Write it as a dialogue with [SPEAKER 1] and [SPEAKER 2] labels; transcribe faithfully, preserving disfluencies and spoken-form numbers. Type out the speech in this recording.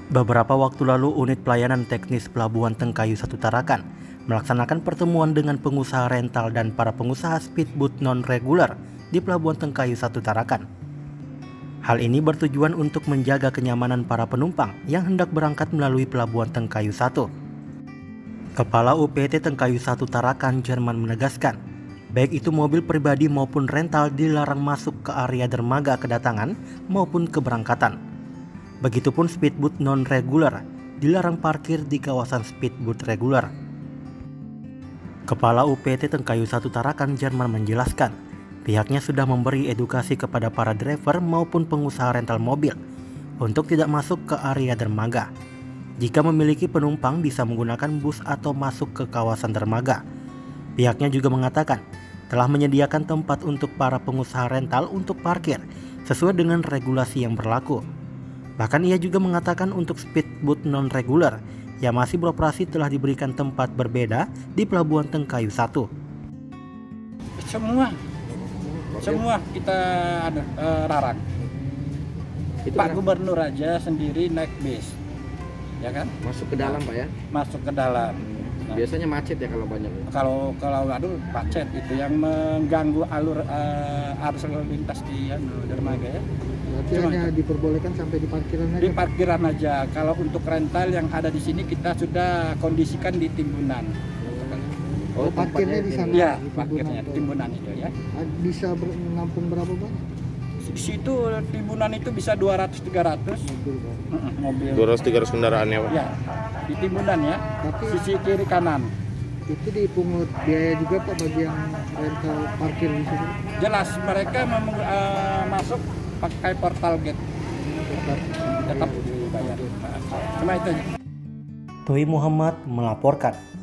[SPEAKER 1] Beberapa waktu lalu, unit pelayanan teknis Pelabuhan Tengkayu satu Tarakan melaksanakan pertemuan dengan pengusaha rental dan para pengusaha speedboat non-reguler di Pelabuhan Tengkayu satu Tarakan. Hal ini bertujuan untuk menjaga kenyamanan para penumpang yang hendak berangkat melalui Pelabuhan Tengkayu satu. Kepala U P T Tengkayu satu Tarakan, Jerman, menegaskan, baik itu mobil pribadi maupun rental dilarang masuk ke area dermaga kedatangan maupun keberangkatan. Begitupun speedboat non-reguler dilarang parkir di kawasan speedboat reguler. Kepala U P T Tengkayu satu Tarakan, Jerman, menjelaskan, pihaknya sudah memberi edukasi kepada para driver maupun pengusaha rental mobil untuk tidak masuk ke area dermaga. Jika memiliki penumpang bisa menggunakan bus atau masuk ke kawasan dermaga. Pihaknya juga mengatakan telah menyediakan tempat untuk para pengusaha rental untuk parkir sesuai dengan regulasi yang berlaku. Bahkan ia juga mengatakan untuk speedboat non-reguler yang masih beroperasi telah diberikan tempat berbeda di Pelabuhan Tengkayu satu.
[SPEAKER 2] Semua, semua kita ada uh, larang.
[SPEAKER 3] Itu
[SPEAKER 2] Pak
[SPEAKER 3] kan
[SPEAKER 2] Gubernur aja sendiri naik bis, ya kan?
[SPEAKER 3] masuk ke dalam, Pak, ya?
[SPEAKER 2] Masuk ke dalam. Nah,
[SPEAKER 3] Biasanya macet ya kalau banyak.
[SPEAKER 2] kalau kalau aduh macet itu yang mengganggu alur uh, arus lalu lintas di anu, dermaga ya.
[SPEAKER 4] Berarti
[SPEAKER 2] Cuma
[SPEAKER 4] hanya
[SPEAKER 2] itu.
[SPEAKER 4] diperbolehkan sampai di parkiran aja?
[SPEAKER 2] Di parkiran aja. Kalau untuk rental yang ada di sini kita sudah kondisikan di timbunan.
[SPEAKER 4] Oh, parkirnya di sana?
[SPEAKER 2] Ya,
[SPEAKER 4] di
[SPEAKER 2] parkirnya
[SPEAKER 4] Timbunan.
[SPEAKER 2] timbunan itu ya.
[SPEAKER 4] Bisa ber- menampung berapa banyak?
[SPEAKER 2] Di situ timbunan itu bisa dua ratus tiga ratus
[SPEAKER 4] Mobil, Pak.
[SPEAKER 2] Mm-mm, mobil.
[SPEAKER 5] dua ratus tiga ratus kendaraannya, Pak.
[SPEAKER 2] Ya, di timbunan ya.
[SPEAKER 4] Tapi
[SPEAKER 2] Sisi kiri kanan.
[SPEAKER 4] itu dipungut biaya juga, Pak, bagi yang rental parkir di situ?
[SPEAKER 2] Jelas mereka mem- uh, masuk pakai portal gate.
[SPEAKER 4] Tetap,
[SPEAKER 2] Tetap dibayar. Cuma itu aja.
[SPEAKER 1] Toi Muhammad melaporkan.